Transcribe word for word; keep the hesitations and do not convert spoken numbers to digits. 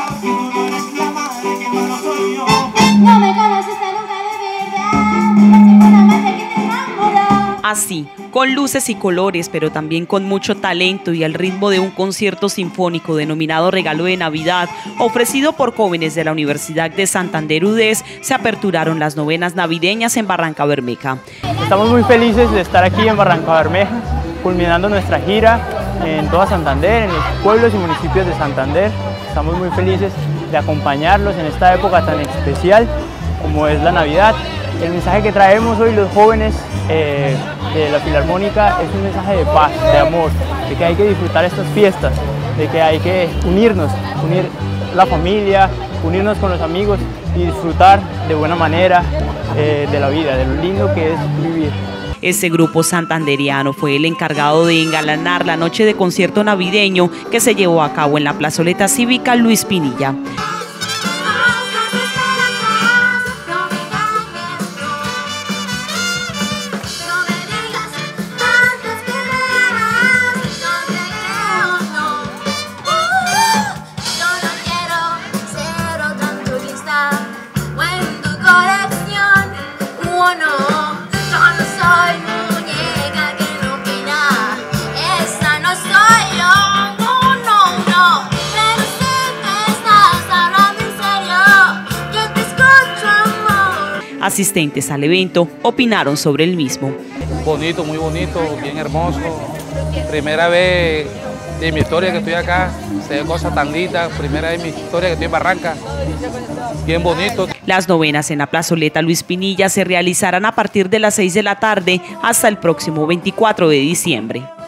No me conociste nunca de verdad, seguramente que te enamoró. Así, con luces y colores, pero también con mucho talento y al ritmo de un concierto sinfónico denominado Regalo de Navidad, ofrecido por jóvenes de la Universidad de Santander U D E S, se aperturaron las novenas navideñas en Barrancabermeja. Estamos muy felices de estar aquí en Barrancabermeja, culminando nuestra gira en toda Santander, en los pueblos y municipios de Santander. Estamos muy felices de acompañarlos en esta época tan especial como es la Navidad. El mensaje que traemos hoy los jóvenes eh, de la Filarmónica es un mensaje de paz, de amor, de que hay que disfrutar estas fiestas, de que hay que unirnos, unir la familia, unirnos con los amigos y disfrutar de buena manera eh, de la vida, de lo lindo que es vivir. Este grupo santanderiano fue el encargado de engalanar la noche de concierto navideño que se llevó a cabo en la plazoleta cívica Luis Pinilla. Asistentes al evento opinaron sobre el mismo. Bonito, muy bonito, bien hermoso. Primera vez de mi historia que estoy acá, se ve cosas tan lindas. Primera vez de mi historia que estoy en Barranca, bien bonito. Las novenas en la plazoleta Luis Pinilla se realizarán a partir de las seis de la tarde hasta el próximo veinticuatro de diciembre.